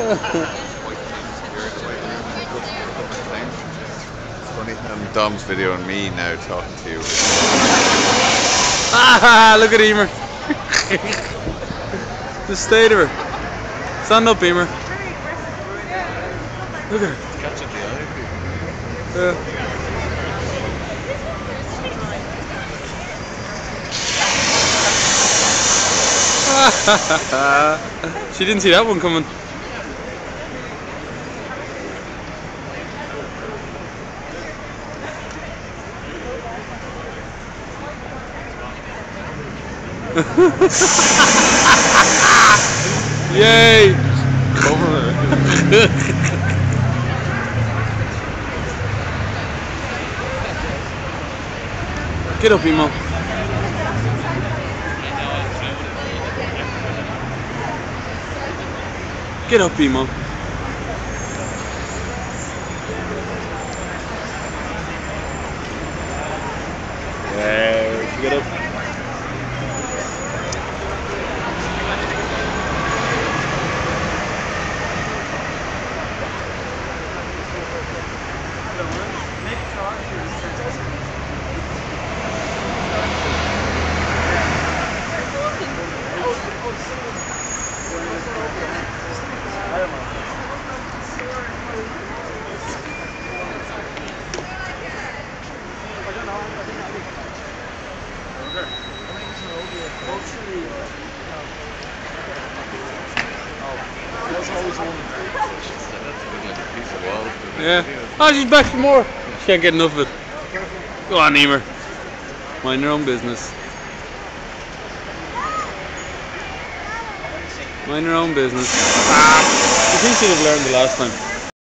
Funny, Dom's videoing me now talking to you. Ah, look at Emer. Just stay there. Stand up, Emer. Look at her. Catching the eye. She didn't see that one coming. Yay! Over. Get up, Emo. Get up, Emo. Yeah, get up. Yeah. Oh, she's back for more. She can't get enough of it. Go on, Emer. Mind your own business. Mind your own business. Ah! I think she'd have learned the last time.